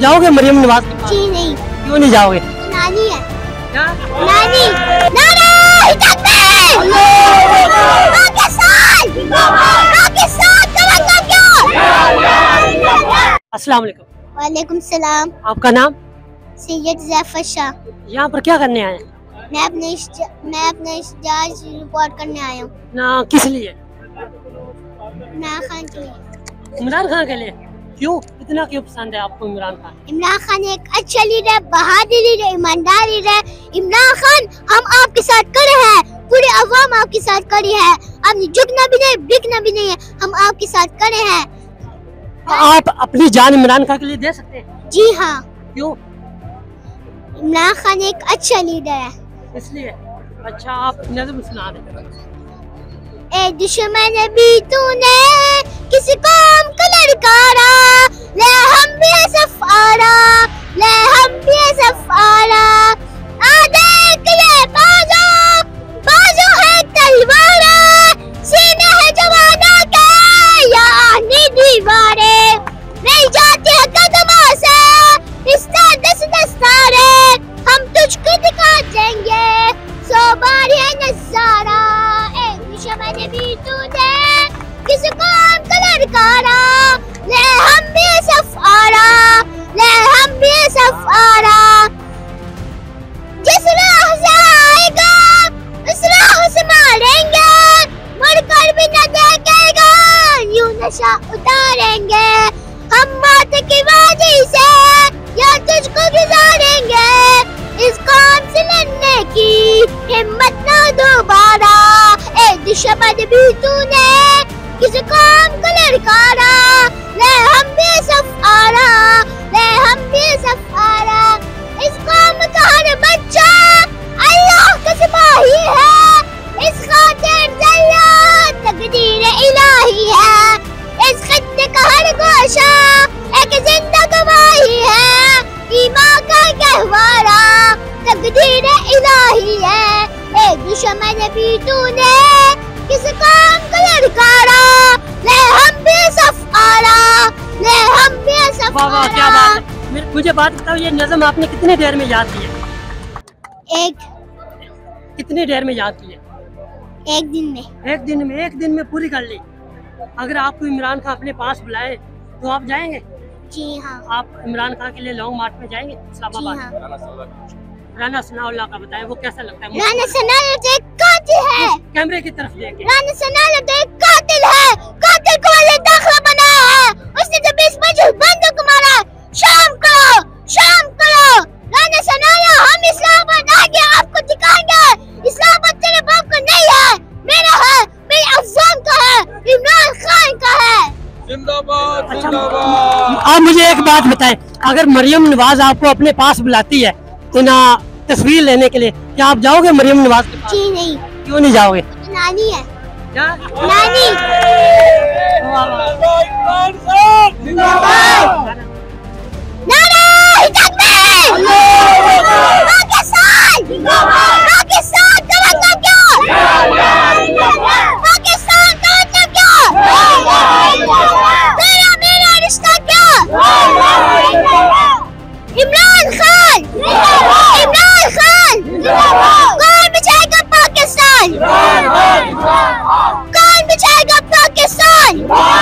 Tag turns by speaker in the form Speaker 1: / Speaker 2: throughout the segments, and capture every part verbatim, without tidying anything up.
Speaker 1: जाओगे मरियम नवाज के पास?
Speaker 2: जी नहीं।
Speaker 1: क्यों नहीं जाओगे?
Speaker 2: नानी है।
Speaker 1: क्या?
Speaker 2: नानी। नानी तकबीर! पाकिस्तान! पाकिस्तान तिरंगा क्यों?
Speaker 1: अस्सलाम वालेकुम।
Speaker 2: वालेकुम सलाम।
Speaker 1: आपका नाम?
Speaker 2: सैयद ज़फ़र शाह।
Speaker 1: यहाँ पर क्या करने आए?
Speaker 2: मैं अपने इश्त- मैं अपने इश्तिहार रिपोर्ट करने आया हूँ।
Speaker 1: ना किस लिए?
Speaker 2: इमरान खान के लिए।
Speaker 1: इमरान खान के लिए? क्यों, इतना क्यों पसंद है आपको इमरान खान?
Speaker 2: इमरान खान एक अच्छा लीडर है, बहादुर लीडर, ईमानदार लीडर है। इमरान खान, हम आपके साथ खड़े हैं, पूरी अवाम आपके साथ खड़ी है। आपने झुकना भी नहीं, बिकना भी नहीं है, हम आपके साथ खड़े हैं।
Speaker 1: आप अपनी जान इमरान खान के लिए दे सकते हैं?
Speaker 2: जी हाँ।
Speaker 1: क्यों?
Speaker 2: इमरान खान एक अच्छा लीडर है।
Speaker 1: इसलिए। अच्छा, आप नज़म सुना दें।
Speaker 2: ए दुश्मन भी तूने किसी कौम का लड़कारा, ले हम भी सफारा, ले हम भी सफारा। आ देख ये बाजू, बाजू है तलवारा, सीने है जवानों के या आनी दीवारें, नहीं जाती है कदमों से रिश्ता दस दस्तारे, हम तुझको दिखा देंगे सौ बार ये नजारा। ए दुश्मन भी तूने किसी कौम का लड़कारा, ले हम भी सफारा, ले हम भी सफारा। जिस राह से आएगा उस राह से मारेंगे, मुड़कर भी न देखेगा यूं नशा उतारेंगे। हम मौत की वादी से या तुझको गुजारेंगे, इस कौम से लड़ने की हिम्मत ना दोबारा। ए दुश्मन भी तूने किसी कौम का लड़कारा, ले हम भी सफारा, ले हम भी सफारा। इस कौम का हर बच्चा अल्लाह का सिपाही है, इस खातिर दरिया तकदीर इलाही है, इस खित्ते का हर गोशा एक जिंदा गवाही है, ईमान का गहवारा तकदीर इलाही है। ए दुश्मन भी तूने किसी काम का लड़कारा, ले हम भी सफारा, ले हम भी
Speaker 1: वाह वाह, क्या
Speaker 2: सफारा।
Speaker 1: बात है। मेरे- मुझे बात बताओ, ये नज़म आपने कितनी देर में याद की है?
Speaker 2: एक
Speaker 1: कितनी देर में याद की है?
Speaker 2: एक दिन में।
Speaker 1: एक दिन में? एक दिन में पूरी कर ली? अगर आपको इमरान खान अपने पास बुलाए तो आप जाएंगे?
Speaker 2: जी हाँ।
Speaker 1: आप इमरान खान के लिए लॉन्ग मार्च में जाएंगे
Speaker 2: जी
Speaker 1: इस्लामाबाद?
Speaker 2: हाँ।
Speaker 1: राना सनाउल्लाह का बताएं, वो कैसा लगता है?
Speaker 2: राना सनाउल्लाह तो एक कातिल है।
Speaker 1: कैमरे की तरफ देखे।
Speaker 2: राना सनाउल्लाह तो एक कातिल है, कातिल को वाले दाखिला बनाया है, उसने जब इस मजहूर बंदों को मारा। शाम करो, शाम करो राना सनाउल्लाह, हम इस्लामाबाद आगे आपको दिखाएंगे। इस्लामाबाद तेरे बाप का नहीं है, मेरा है, मेरी अफजान का है, इमरान खान का है।
Speaker 3: जिंदाबाद
Speaker 1: अच्छा,
Speaker 3: जिंदाबाद।
Speaker 1: आप मुझे एक बात बताएं, अगर मरियम नवाज आपको अपने पास बुलाती है तो ना तस्वीर लेने के लिए, क्या आप जाओगे मरियम नवाज के पास?
Speaker 2: जी नहीं।
Speaker 1: क्यों नहीं जाओगे?
Speaker 2: नानी है।
Speaker 1: क्या?
Speaker 2: नानी।
Speaker 1: वाह वाह।
Speaker 3: जिंदाबाद।
Speaker 2: नारे तकबीर! पाकिस्तान! पाकिस्तान तिरंगा क्यों? पाकिस्तान तिरंगा क्यों? तेरा मेरा रिश्ता क्या? इमरान खान! इमरान खान! कौन बचाएगा पाकिस्तान? कौन बचाएगा पाकिस्तान?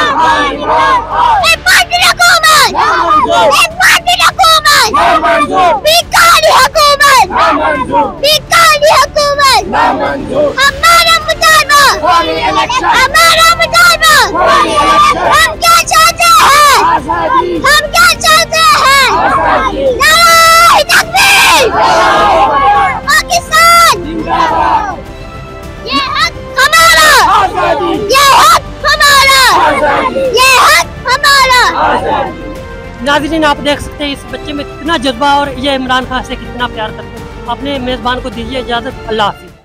Speaker 2: एक पार्टी हुकूमत! एक पार्टी हुकूमत! बेकारी हुकूमत! बेकारी हुकूमत! हमारा मुतालबा! हमारा मुतालबा! हम क्या चाहते हैं? हम क्या चाहते हैं? नारे तकबीर! पाकिस्तान! ये हक हमारा! ये हक हमारा! ये हक हमारा!
Speaker 1: नाज़रीन, आप देख सकते हैं इस बच्चे में कितना जज्बा और ये इमरान खान से कितना प्यार करते हैं। अपने मेज़बान को दीजिए इजाज़त। अल्लाह हाफिज़।